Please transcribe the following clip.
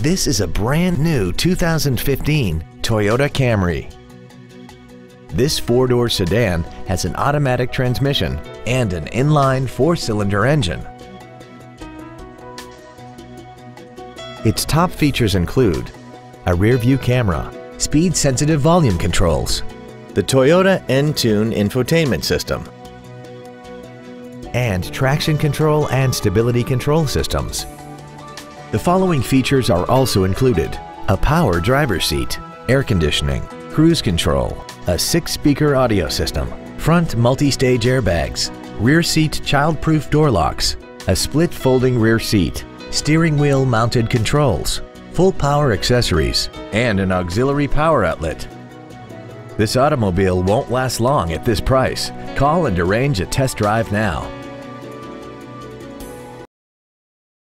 This is a brand new 2015 Toyota Camry. This four-door sedan has an automatic transmission and an inline four-cylinder engine. Its top features include a rear-view camera, speed-sensitive volume controls, the Toyota N-Tune infotainment system, and traction control and stability control systems. The following features are also included: a power driver's seat, air conditioning, cruise control, a 6-speaker audio system, front multi-stage airbags, rear seat child-proof door locks, a split folding rear seat, steering wheel mounted controls, full power accessories, and an auxiliary power outlet. This automobile won't last long at this price. Call and arrange a test drive now.